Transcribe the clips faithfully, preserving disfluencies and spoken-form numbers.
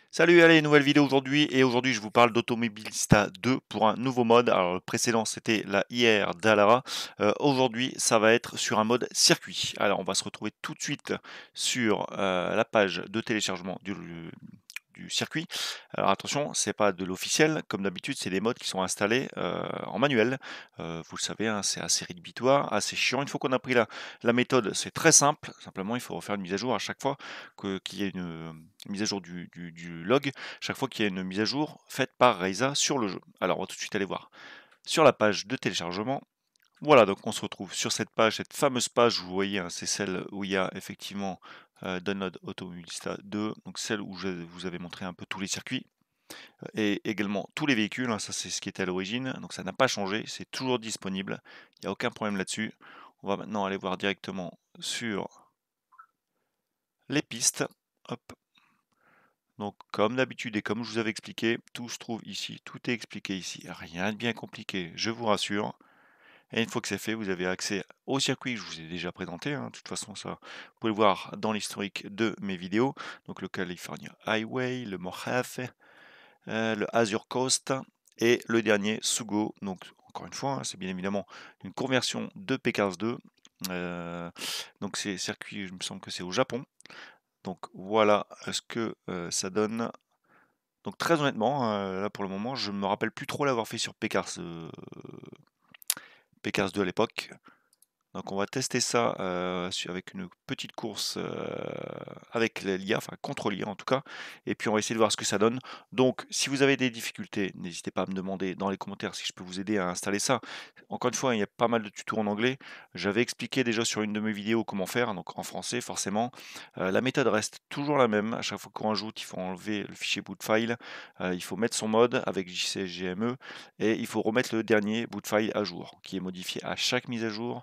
Salut, allez, nouvelle vidéo aujourd'hui et aujourd'hui je vous parle d'Automobilista deux pour un nouveau mode. Alors le précédent c'était la I R Dallara. Euh, aujourd'hui ça va être sur un mode circuit. Alors on va se retrouver tout de suite sur euh, la page de téléchargement du, du circuit. Alors attention, c'est pas de l'officiel, comme d'habitude c'est des modes qui sont installés euh, en manuel. Euh, vous le savez, hein, c'est assez rédhibitoire, assez chiant. Une fois qu'on a pris la, la méthode, c'est très simple. Simplement il faut refaire une mise à jour à chaque fois que- qu'il y ait une mise à jour du, du- du log, chaque fois qu'il y a une mise à jour faite par Reiza sur le jeu. Alors on va tout de suite aller voir sur la page de téléchargement. Voilà, donc on se retrouve sur cette page, cette fameuse page, vous voyez, hein, c'est celle où il y a effectivement euh, Download Automobilista deux, donc celle où je vous avais montré un peu tous les circuits, euh, et également tous les véhicules, hein, ça c'est ce qui était à l'origine, donc ça n'a pas changé, c'est toujours disponible, il n'y a aucun problème là-dessus. On va maintenant aller voir directement sur les pistes. Hop. Donc, comme d'habitude et comme je vous avais expliqué, tout se trouve ici, tout est expliqué ici, rien de bien compliqué, je vous rassure. Et une fois que c'est fait, vous avez accès au circuit que je vous ai déjà présenté, hein. De toute façon, ça, vous pouvez le voir dans l'historique de mes vidéos. Donc, le California Highway, le Mojave, euh, le Azure Coast et le dernier Sugo. Donc, encore une fois, hein, c'est bien évidemment une conversion de P quinze deux. Euh, donc, c'est circuit, il me semble que c'est au Japon. Donc voilà ce que euh, ça donne. Donc très honnêtement, euh, là pour le moment, je ne me rappelle plus trop l'avoir fait sur P Cars, euh, P Cars deux à l'époque. Donc on va tester ça euh, su- avec une petite course euh, avec l'I A, enfin contre l'I A en tout cas, et puis on va essayer de voir ce que ça donne. Donc si vous avez des difficultés, n'hésitez pas à me demander dans les commentaires si je peux vous aider à installer ça. Encore une fois, il y a pas mal de tutos en anglais. J'avais expliqué déjà sur une de mes vidéos comment faire, donc en français forcément. Euh, la méthode reste toujours la même. À chaque fois qu'on rajoute, il faut enlever le fichier boot file, euh, il faut mettre son mode avec J C G M E, et il faut remettre le dernier boot file à jour, qui est modifié à chaque mise à jour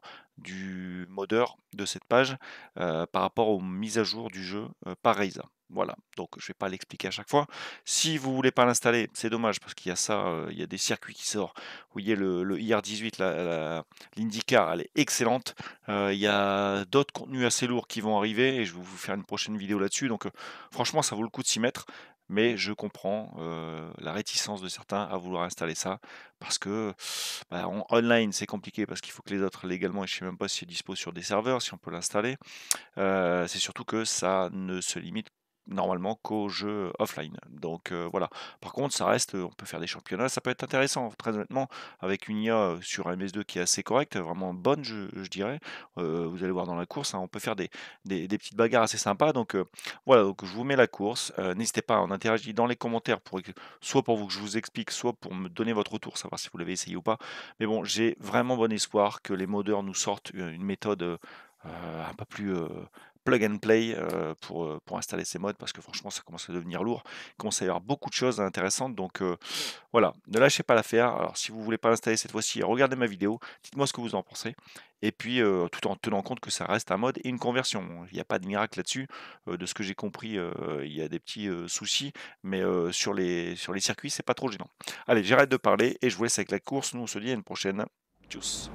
du modeur de cette page euh, par rapport aux mises à jour du jeu euh, par Reiza. Voilà, donc je ne vais pas l'expliquer à chaque fois. Si vous voulez pas l'installer, c'est dommage parce qu'il y a ça, euh, il y a des circuits qui sortent. Vous voyez le, le I R dix-huit, l'IndyCar, elle est excellente. Euh, il y a d'autres contenus assez lourds qui vont arriver et je vais vous faire une prochaine vidéo là-dessus. Donc euh, franchement, ça vaut le coup de s'y mettre. Mais je comprends euh, la réticence de certains à vouloir installer ça parce que bah, en online c'est compliqué parce qu'il faut que les autres légalement, et je sais même pas si c'est dispo sur des serveurs, si on peut l'installer. Euh, c'est surtout que ça ne se limite normalement qu'aux jeux offline. Donc euh, voilà. Par contre, ça reste, on peut faire des championnats, ça peut être intéressant, très honnêtement, avec une I A sur un M S deux qui est assez correcte, vraiment bonne, je, je dirais. Euh, vous allez voir dans la course, hein, on peut faire des, des- des petites bagarres assez sympas. Donc euh, voilà, donc je vous mets la course. Euh, n'hésitez pas, on interagit dans les commentaires pour soit pour vous que je vous explique, soit pour me donner votre retour, savoir si vous l'avez essayé ou pas. Mais bon, j'ai vraiment bon espoir que les modeurs nous sortent une méthode euh, un peu plus euh, plug and play euh, pour, euh, pour installer ces modes parce que franchement ça commence à devenir lourd. Il commence à y avoir beaucoup de choses intéressantes, donc euh, voilà, ne lâchez pas l'affaire. Alors si vous voulez pas l'installer cette fois-ci, regardez ma vidéo, dites-moi ce que vous en pensez. Et puis euh, tout en tenant compte que ça reste un mode et une conversion. Il n'y a pas de miracle là-dessus. Euh, de ce que j'ai compris, euh, il y a des petits euh, soucis, mais euh, sur les, sur les circuits, c'est pas trop gênant. Allez, j'arrête de parler et je vous laisse avec la course. Nous on se dit à une prochaine. Tchuss.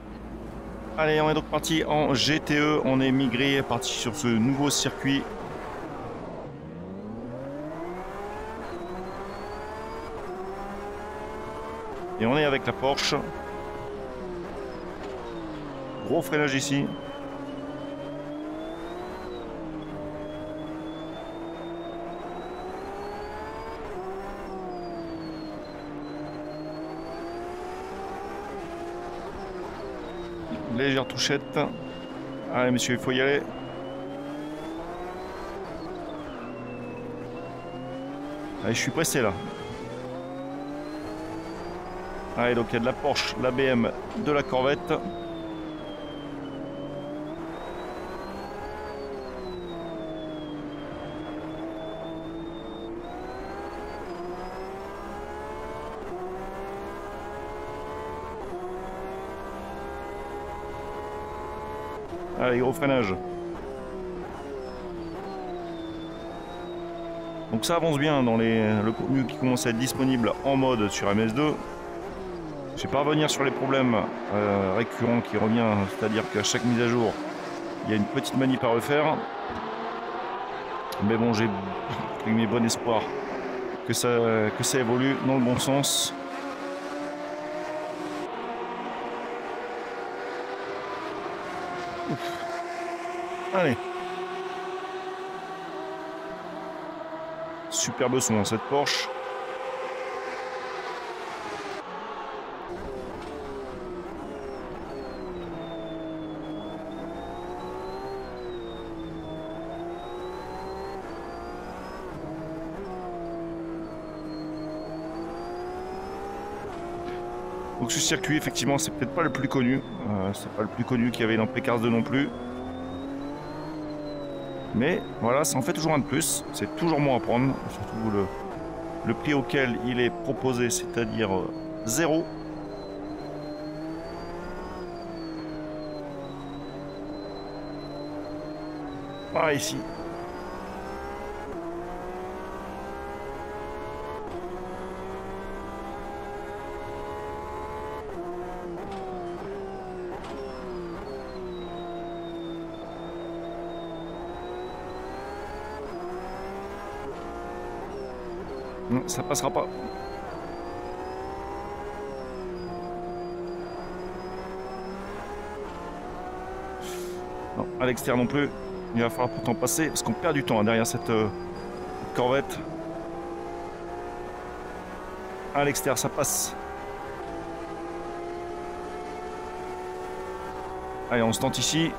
Allez, on est donc parti en G T E, on est migré, parti sur ce nouveau circuit. Et on est avec la Porsche. Gros freinage ici. Légère touchette. Allez, monsieur, il faut y aller. Allez, je suis pressé là. Allez, donc il y a de la Porsche, la B M, de la Corvette. Allez, gros freinage. Donc ça avance bien dans les, le contenu qui commence à être disponible en mode sur M S deux. Je vais pas revenir sur les problèmes euh, récurrents qui reviennent, c'est-à-dire qu'à chaque mise à jour, il y a une petite manip à refaire. Mais bon, j'ai mes bon espoir que ça, que ça évolue dans le bon sens. Ouf. Allez. Superbe son dans cette Porsche. Donc ce circuit, effectivement, c'est peut-être pas le plus connu. Euh, c'est pas le plus connu qu'il y avait dans P Cars deux non plus. Mais voilà, ça en fait toujours un de plus. C'est toujours bon à prendre. Surtout le, le prix auquel il est proposé, c'est-à-dire euh, zéro. Ah, ici. Non, ça passera pas. Non, à l'extérieur non plus. Il va falloir pourtant passer parce qu'on perd du temps hein, derrière cette euh, Corvette. À l'extérieur, ça passe. Allez, on se tente ici.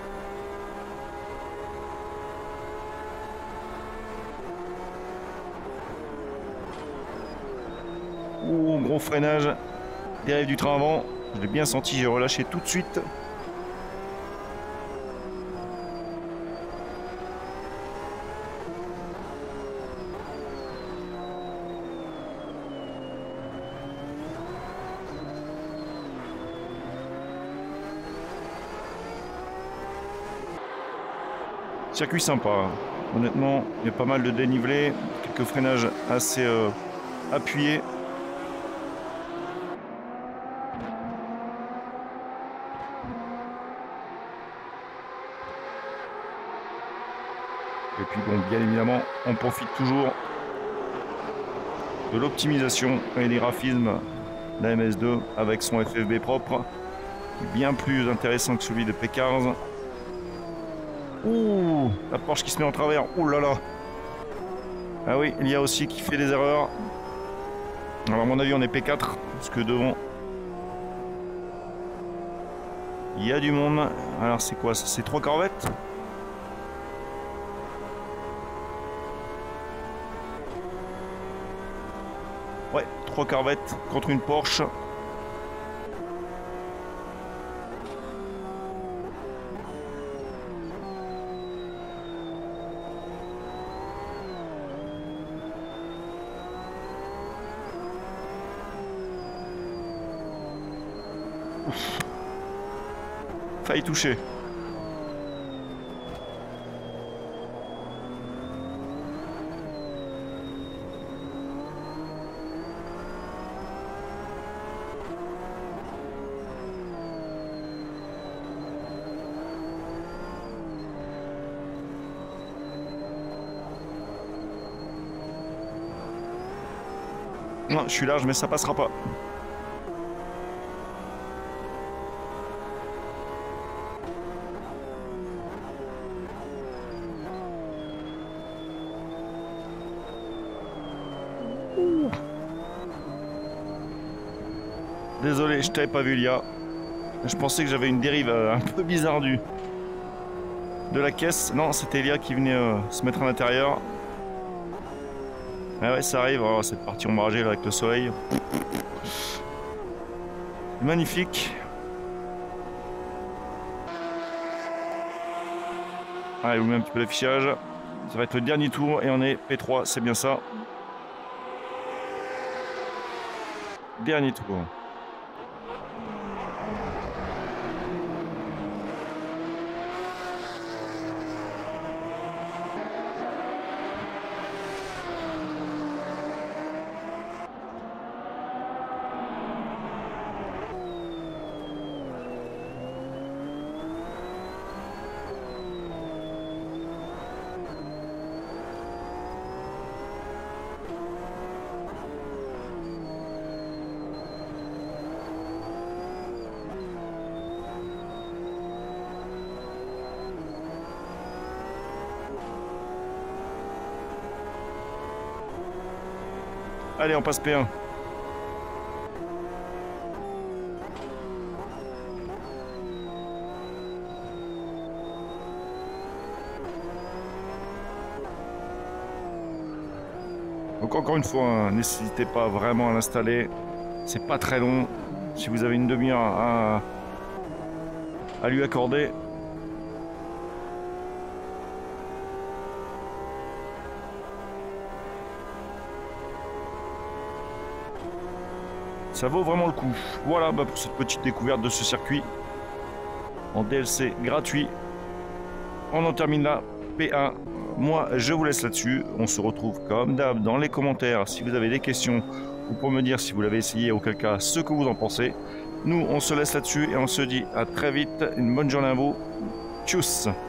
Ouh, gros freinage. Dérive du train avant. Je l'ai bien senti, j'ai relâché tout de suite. Circuit sympa. Honnêtement, il y a pas mal de dénivelé. Quelques freinages assez euh, appuyés. Et puis bon, bien évidemment, on profite toujours de l'optimisation et des graphismes de la M S deux avec son F F B propre, bien plus intéressant que celui de P Cars. Ouh, la Porsche qui se met en travers. Ouh là là. Ah oui, il y a aussi qui fait des erreurs. Alors à mon avis, on est P quatre parce que devant, il y a du monde. Alors c'est quoi ça? C'est trois Corvettes? Ouais, trois Corvettes contre une Porsche. Ouf. Faille toucher. Non, je suis large, mais ça passera pas. Ouh. Désolé, je t'avais pas vu, Lia. Je pensais que j'avais une dérive euh, un peu bizarre du de la caisse. Non, c'était Lia qui venait euh, se mettre à l'intérieur. Ah ouais, ça arrive, oh, cette partie ombragée là avec le soleil. Magnifique. Allez, vous mettez un petit peu l'affichage. Ça va être le dernier tour et on est P trois, c'est bien ça. Dernier tour. Allez, on passe P un. Donc encore une fois, hein, n'hésitez pas vraiment à l'installer. C'est pas très long. Si vous avez une demi-heure à, à lui accorder. Ça vaut vraiment le coup. Voilà bah pour cette petite découverte de ce circuit en D L C gratuit. On en termine là. P un. Moi, je vous laisse là-dessus. On se retrouve comme d'hab dans les commentaires. Si vous avez des questions ou pour me dire si vous l'avez essayé, auquel cas, ce que vous en pensez. Nous, on se laisse là-dessus et on se dit à très vite. Une bonne journée à vous. Tchuss!